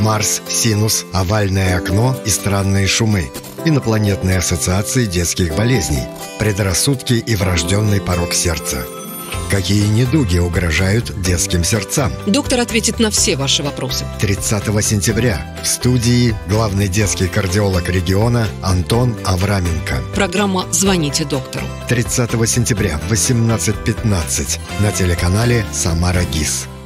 Марс, синус, овальное окно и странные шумы. Инопланетные ассоциации детских болезней, предрассудки и врожденный порок сердца. Какие недуги угрожают детским сердцам? Доктор ответит на все ваши вопросы. 30 сентября в студии главный детский кардиолог региона Антон Авраменко. Программа «Звоните доктору». 30 сентября в 18:15 на телеканале «Самара ГИС».